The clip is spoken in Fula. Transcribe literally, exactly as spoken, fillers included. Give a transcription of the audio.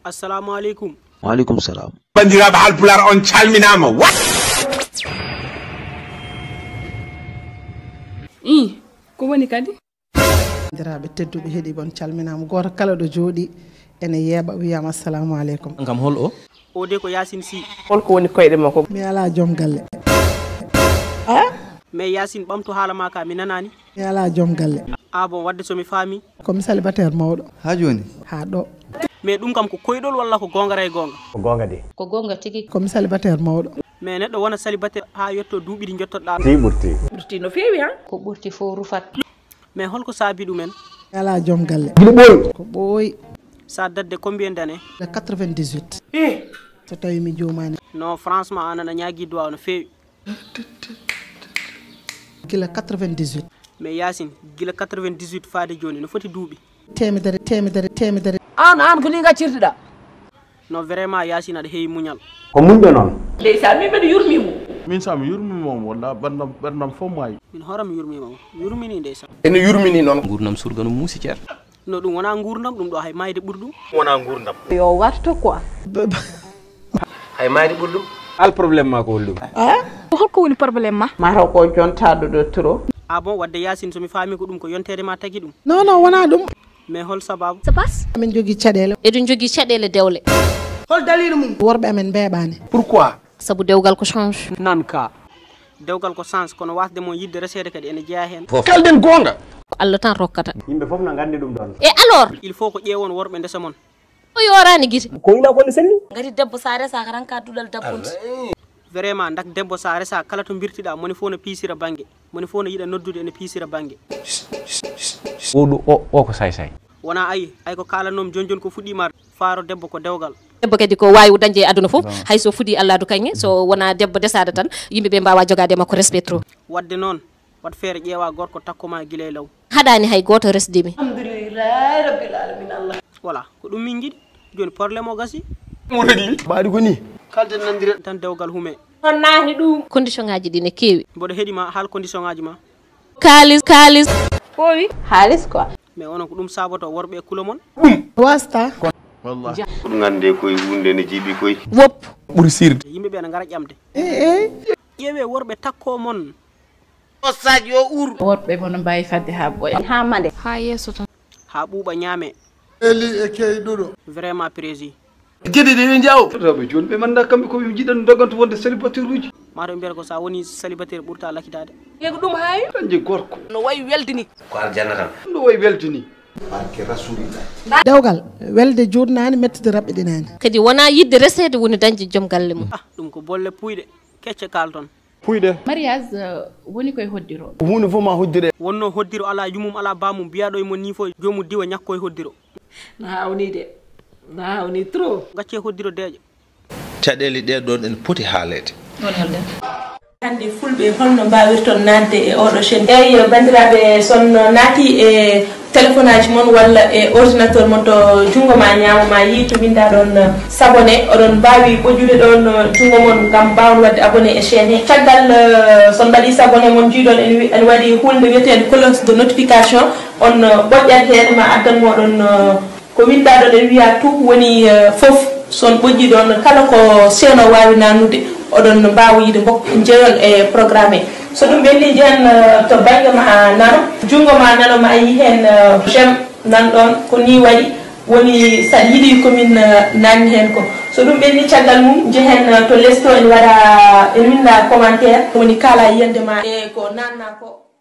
assalamu alaikum. Wa alaikum salam. Bandiraɓe Halpulaar on calminama. I ko woni kadi bandiraɓe tedduɓe heeɗi bon calminama goto kala ɗo jooɗi ene yeeɓa wiyama assalamu aleykum. Ngam hol o O de ko Yacine Sy. holko woni koyɗe makko? mi ala joom galle. ah mais Yacine ɓamtu haala ma ka mi nanani. mi ala joom galle. Ah bon wadde somi faami. komi célibataire mawɗo. ha joni ha ɗo. mais ɗum kam ko koyɗol walla ko gonga ray gonga? ko gonga de. ko gonga tigi. komi célibataire mawɗo. mais neɗɗo wona célibataire ha yetto duuɓi ɗi jottoɗa. ti ɓurti ɓurti no feewi han. ko ɓurti fo rufat. mais holko saabi ɗumen? mi ala joom galle. ko ɓooyi. Sa dadde combien d'années? de quatre-vingt-dix-huit. so tawi mi jomani. Non franchement an ana ñaagui duwaw no feewi. gila quatre-vingt-dix-huit. mais Yacine gila quatre-vingt-dix-huit faade joni no foti duuɓi. temedere temedere temedere. an an ko ni gaccirteɗa? non vraiment Yacine aɗa heewi muñal. ko munɓe noon. ndeysan min mbeɗa yurmimo. min sami yurmimom walla ɓerdam ɓerdam fof maayi. min horam yurmimamo yurmini ndeysan. ene yurmini noon. gurdam surga no muusi ceer. no ɗum wona gurdam ɗum ɗo hay mayde ɓuuri ɗum. wona gurdam. yo warto quoi. hay mayde ɓuuri ɗum. al probléme ma ko hol ɗum. holko woni probléme ma? mataw ko jontaɗo ɗo trop. Ah bon wadde Yacine somi faami ko ɗum ko yontere ma tagi ɗum. non non wona ɗum. mais hol sababu? ça passe. amin jogui caɗele. eɗen jogui caɗele dewle. hol dalilu mum? worɓe amen mbeɓani. pourquoi? sabu dewgal ko change. nan ka dewgal ko sens kono wasde mo yidde resede kadi ene jeeya hen. kalden gonga. ko Allah tan rokkata. yimɓe fof na gandi ɗum ɗon. e alors il faut ko ƴeewon worɓe ndesa mon. o yorani guite. ko ina ko ne selli. ngati debbo sa resa ka tan ka duɗal dabbunde. vraiment dak debbo sa resa kala to birtiɗa moni fof no piisira banggue moni fof no yiɗa noddude ene piisira banggue. oɗo o o ko say say. wona ayi ay ko kalannomi joni joni ko fuɗɗima faaro debbo ko dewgal. debbo kadi ko wawi dañde e aduna fof hay so fuɗi Allah du kañe so wona debbo desade tan yimɓeɓe mbawa jogade makko respect trop. wadde noon wat feere ƴeewa gorko takkoma guila e law. haɗani hay goto resdimi. alhamdulillahi rabbil alamin Allah. voilà ko ɗum min jiiɗi joni probléme o gasi. mo régli. mbaɗi ko ni. kalden nandire tan dewgal hume. on naani ɗum. condition ngaji ɗi ne kewi. mboɗo heeɗima haal condition ngaji ma. kalis kalis. foowi haalis quoi. mais onon ko ɗum saboto worɓe e kulo mon. wasta. wallahi ko ɗum gande koye hunde ne jiiɓi koye. wop. ɓuuri sirde. yimɓeɓe ne gara ƴamde. e ƴeewe worɓe takko mon. o sadio o ur. worɓe bono mbawi fadde ha ɓoya. ha mande. ha yesso tan. ha ɓuuɓa ñaame. eli e keyɗuɗo vraiment prési. gueɗe ɗe ɓe jaw rewɓe joni ɓe manda kamɓe koɓe jiɗan doganto wonde célibataire uji. mato ɓe mbiyata ko sa woni célibataire ɓurta lakkitade. yego ɗum hayi tan je gorko no wayi weldini ko aljanna tan. no wayi weltini. barke rasulillah. dewgal welde jurnani mettide raɓɓiɗinani. kadi wona yidde resede woni dañde joom galle mum. ah ɗum ko bolle puyɗe kecce kalton. puyɗe mariage woni koye hoddiro. hunde fof ma hoddire. wonno hoddiro ala yumum ala bamum biyaɗo e mon ni fo jomum diwa ñakko e hoddiro. no hawni de no hawni trop. gacce hoddiro deeƴo. caɗele ɗe ɗon en poti haalede. ɗon halde. hande fulɓe holno mbawirton nadde e oɗo chaine. eyyi bandiraɓe son naati e téléphone aji moon walla e ordinateur mon to jungo ma ñaamo ma yi to winda ɗon sabonné oɗon mbawi ɓojude ɗon jungo mon gam mbawon wadde abonné e chaine he caggal son mbaɗi sabonné mon jiiɗon en waɗi hunde wiyetede cloche de notification on ɓoƴƴat hen ma addan moɗon ko winda ɗon en wiya tout woni foof son ɓoƴƴi ɗon kala ko seeno wawi nannude oɗon mbawa yide mbokk jeeyon e programme so ɗum ɓenni jen to banggue ma nano jungo ma nano ma yi hen jem nanɗon ko ni waɗi woni saɗa yiiɗi komin nanni hen ko so ɗum ɓenni caggal mum jehen to lesto en waɗa en winda commentaire woni kala yiyande ma e ko nanna ko